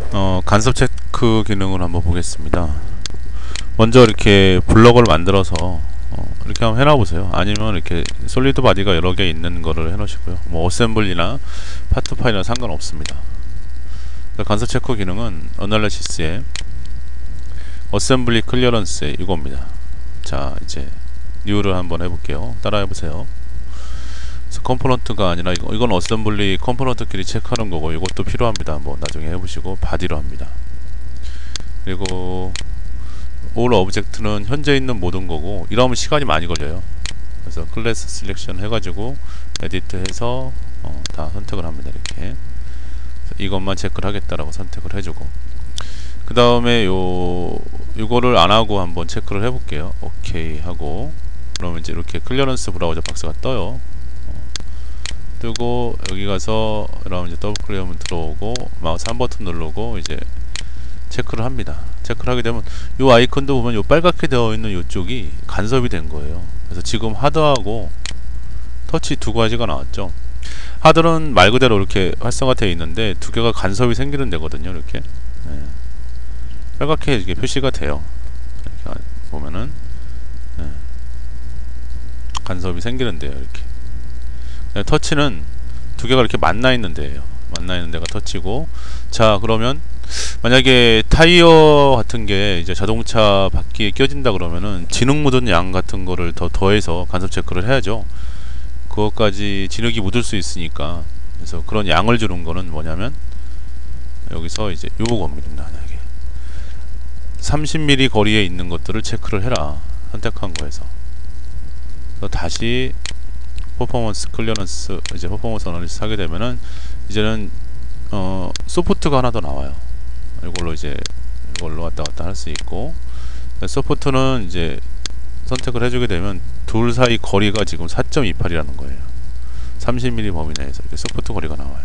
간섭 체크 기능을 한번 보겠습니다. 먼저 이렇게 블럭을 만들어서 이렇게 한번 해놔보세요. 아니면 이렇게 솔리드 바디가 여러 개 있는 거를 해놓으시고요. 뭐 어셈블리나 파트 파일이나 상관없습니다. 간섭 체크 기능은 어널리시스의 어셈블리 클리어런스 이겁니다. 자, 이제 뉴를 한번 해볼게요. 따라해보세요. 컴포넌트가 아니라 이건 어셈블리 컴포넌트끼리 체크하는 거고, 이것도 필요합니다. 한번 나중에 해보시고 바디로 합니다. 그리고 all object는 현재 있는 모든 거고, 이러면 시간이 많이 걸려요. 그래서 클래스 셀렉션 해가지고 에디트 해서 다 선택을 합니다. 이렇게 이것만 체크를 하겠다라고 선택을 해주고, 그 다음에 요거를 안하고 한번 체크를 해볼게요. 오케이 하고, 그러면 이제 이렇게 클리어런스 브라우저 박스가 떠요. 뜨고 여기 가서 그러면 이제 더블 클릭하면 들어오고, 마우스 한 버튼 누르고 이제 체크를 합니다. 체크를 하게 되면 요 아이콘도 보면 요 빨갛게 되어 있는 요쪽이 간섭이 된 거예요. 그래서 지금 하드하고 터치 두 가지가 나왔죠. 하드는 말 그대로 이렇게 활성화되어 있는데 두 개가 간섭이 생기는 데거든요. 이렇게 빨갛게 이렇게 표시가 돼요. 이렇게 보면은 간섭이 생기는데요. 이렇게 터치는 두 개가 이렇게 만나 있는 데예요. 만나 있는 데가 터치고, 자, 그러면 만약에 타이어 같은 게 이제 자동차 바퀴에 껴진다 그러면은 진흙 묻은 양 같은 거를 더해서 간섭 체크를 해야죠. 그것까지 진흙이 묻을 수 있으니까. 그래서 그런 양을 주는 거는 뭐냐면 여기서 이제 요겁니다. 만약에 30mm 거리에 있는 것들을 체크를 해라, 선택한 거에서. 그래서 다시 퍼포먼스 클리어런스, 이제 퍼포먼스 어널리시스 하게 되면은 이제는 소프트가 하나 더 나와요. 이걸로 이제 이걸로 왔다 갔다 할 수 있고, 소프트는 이제 선택을 해주게 되면 둘 사이 거리가 지금 4.28이라는 거예요. 30mm 범위 내에서 이렇게 소프트 거리가 나와요.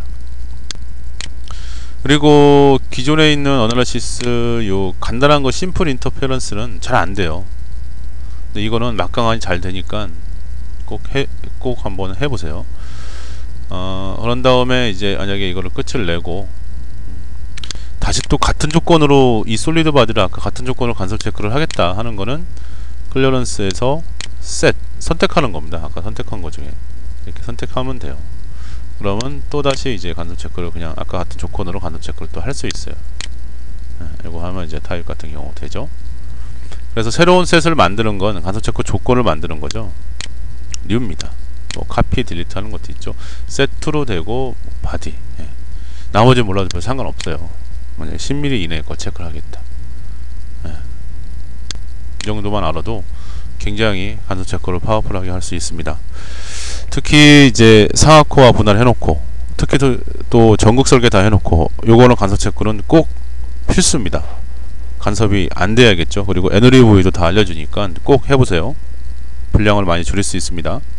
그리고 기존에 있는 어널리시스 요 간단한 거 심플 인터페런스는 잘 안 돼요. 근데 이거는 막강하니 잘 되니까 꼭 한번 해보세요. 그런 다음에 이제 만약에 이거를 끝을 내고 다시 또 같은 조건으로 이 솔리드 바디를 아까 같은 조건으로 간섭 체크를 하겠다 하는 거는 클리어런스에서 셋 선택하는 겁니다. 아까 선택한 거 중에 이렇게 선택하면 돼요. 그러면 또 다시 이제 간섭 체크를 그냥 아까 같은 조건으로 간섭 체크를 또 할 수 있어요. 이거 하면 이제 타입 같은 경우 되죠. 그래서 새로운 셋을 만드는 건 간섭 체크 조건을 만드는 거죠. 뉴입니다. 뭐 카피 딜리트 하는 것도 있죠. 세트로 되고 바디, 나머지 몰라도 별 상관없어요. 만약에 10mm 이내에 거 체크를 하겠다, 이 정도만 알아도 굉장히 간섭 체크를 파워풀하게 할 수 있습니다. 특히 이제 상하코어 분할 해놓고, 특히 또 전국 설계 다 해놓고, 요거는 간섭 체크는 꼭 필수입니다. 간섭이 안 돼야겠죠. 그리고 NLEV도 다 알려주니까 꼭 해보세요. 분량을 많이 줄일 수 있습니다.